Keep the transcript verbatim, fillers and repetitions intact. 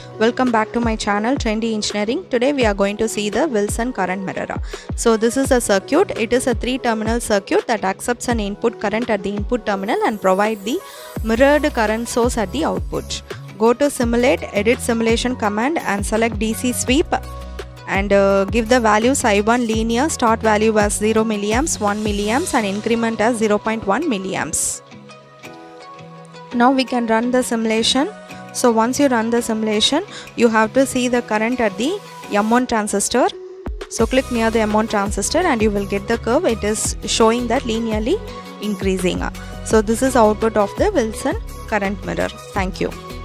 Welcome back to my channel Trendy Engineering. Today we are going to see the Wilson current mirror. So this is a circuit. It is a three terminal circuit that accepts an input current at the input terminal and provide the mirrored current source at the output. Go to simulate, edit simulation command and select D C sweep and uh, give the values I one linear, start value as zero milliamps, one milliamps and increment as zero point one milliamps. Now we can run the simulation. So once you run the simulation, you have to see the current at the M one transistor. So click near the M one transistor and you will get the curve. It is showing that linearly increasing. So this is output of the Wilson current mirror. Thank you.